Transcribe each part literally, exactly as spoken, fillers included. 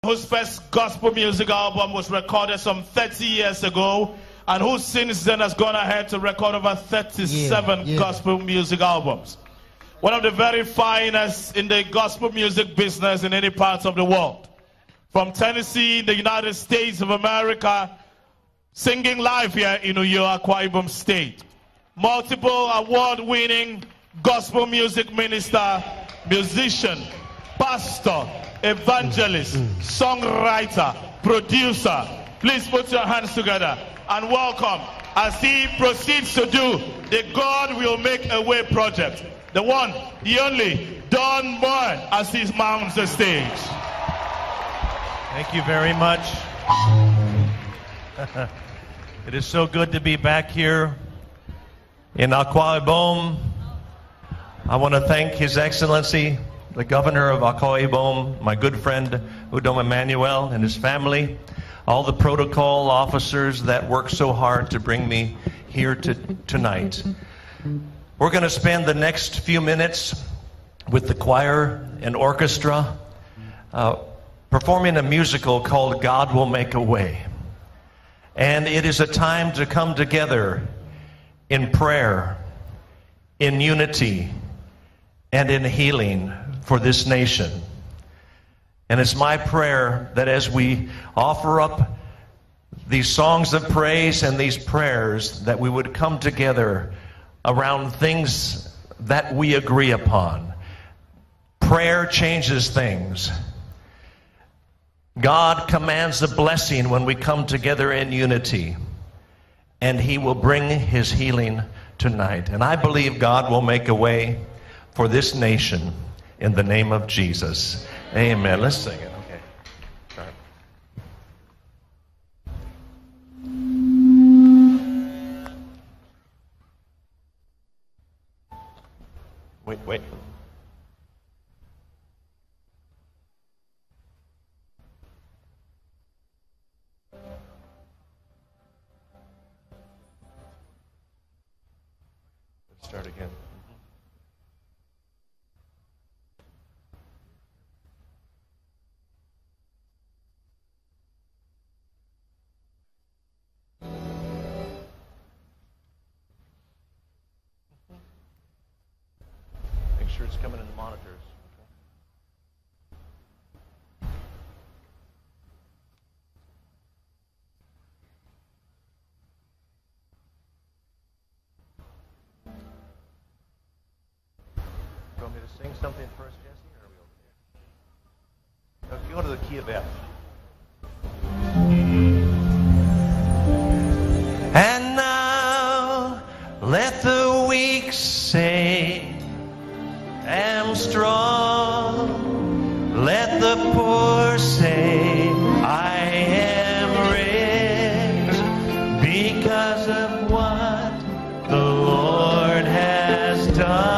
whose first gospel music album was recorded some thirty years ago, and who since then has gone ahead to record over thirty-seven yeah, yeah. gospel music albums. One of the very finest in the gospel music business in any part of the world. From Tennessee, the United States of America, singing live here in Uyo, Akwa Ibom State. Multiple award-winning gospel music minister, musician, pastor, evangelist, songwriter, producer. Please put your hands together and welcome as he proceeds to do the God Will Make a Way project. The one, the only, Don Moen, as he mounts the stage. Thank you very much. It is so good to be back here in Akwa Ibom. I want to thank His Excellency, the Governor of Akwa Ibom, my good friend Udom Emmanuel and his family, all the protocol officers that worked so hard to bring me here to, tonight. We're going to spend the next few minutes with the choir and orchestra uh, performing a musical called God Will Make a Way. And it is a time to come together in prayer, in unity, and in healing for this nation. And it's my prayer that as we offer up these songs of praise and these prayers, that we would come together around things that we agree upon. Prayer changes things. God commands a blessing when we come together in unity, and He will bring His healing tonight. And I believe God will make a way for this nation in the name of Jesus. Amen. Let's sing it. Okay. All right. Wait, wait. Let's start again. Make sure it's coming in the monitors. You want me to sing something first, Jesse, or are we okay? If you go to the key of F. And now let the weak say, am strong. Let the poor say, I am rich because of what the Lord has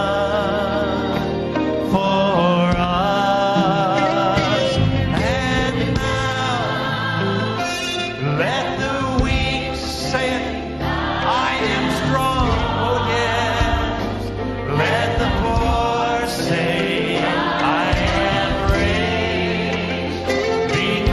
done for us. And now let the weak say, I am strong. Oh yes. Let the poor say, I am rich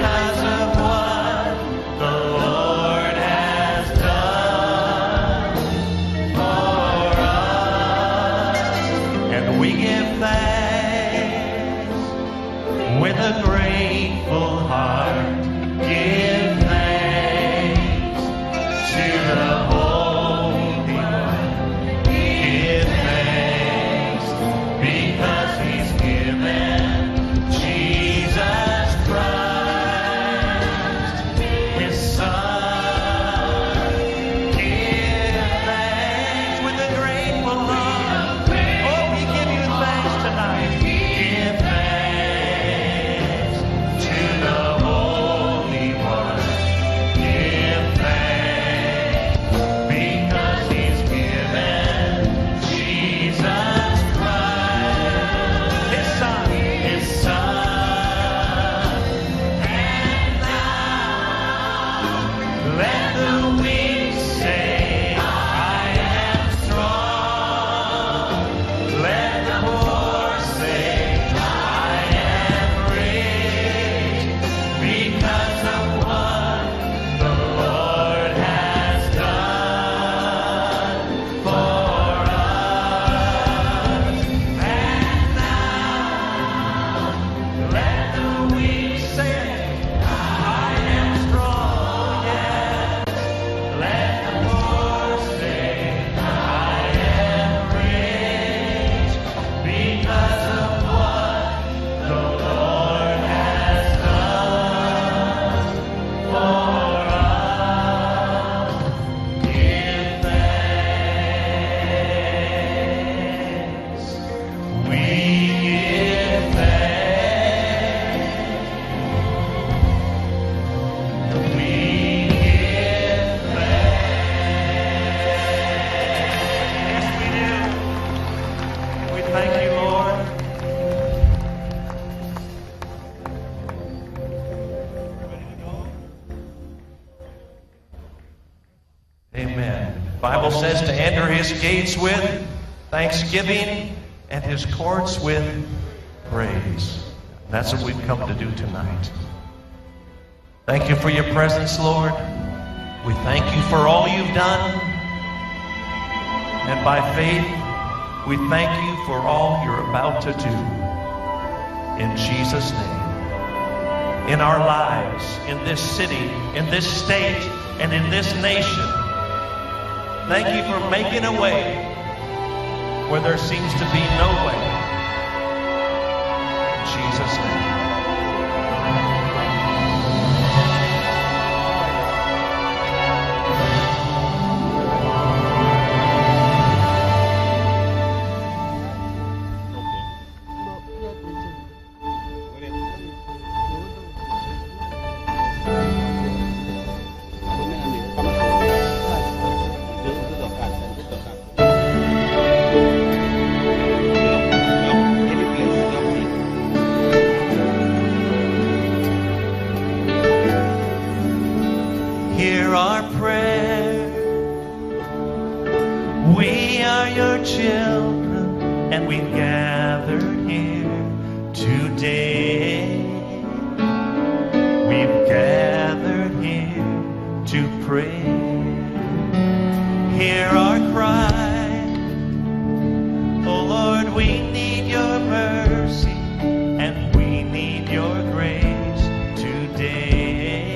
Amen. The Bible says to enter his gates with thanksgiving and his courts with praise. That's what we've come to do tonight. Thank you for your presence, Lord. We thank you for all you've done. And by faith, we thank you for all you're about to do. In Jesus' name. In our lives, in this city, in this state, and in this nation. Thank you for making a way where there seems to be no way. In Jesus' name. Hear our prayer. We are your children, and we've gathered here today. We've gathered here to pray. Hear our cry. Oh Lord, we need your mercy, and we need your grace today.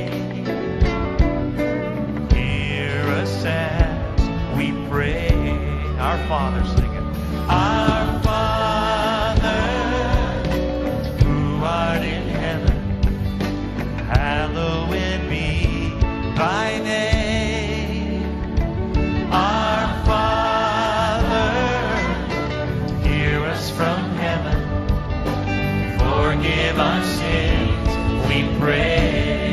As we pray, our Father, sing it. Our Father, who art in heaven, hallowed be thy name. Our Father, hear us from heaven, forgive our sins, we pray.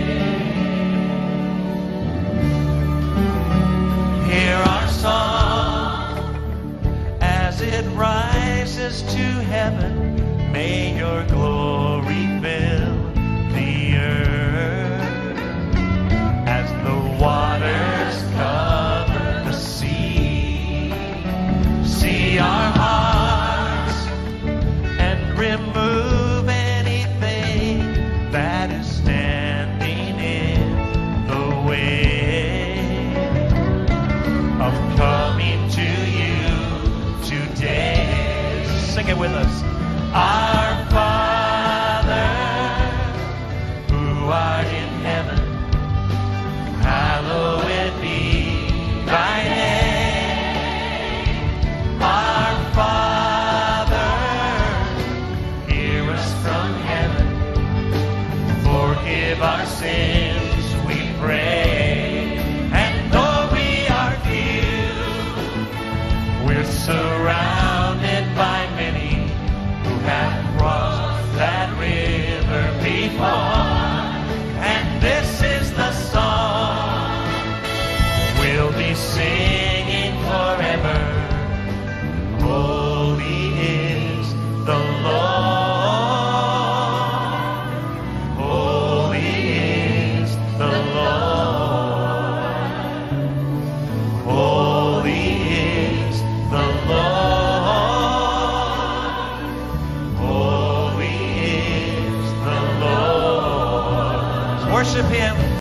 Hear our song as it rises to heaven. May your glory fill the earth as the waters cover the sea. See our hearts and remove anything that is standing in the way of coming to you today. Sing it with us. Our Father, who art in heaven, hallowed be thy name. Our Father, hear us from heaven, forgive our sins, we pray. Surrounded by many who have crossed that river before, and this is the song we'll be singing forever. Holy is the Lord, holy is the Lord, holy is the Lord, holy is the Lord. Worship him.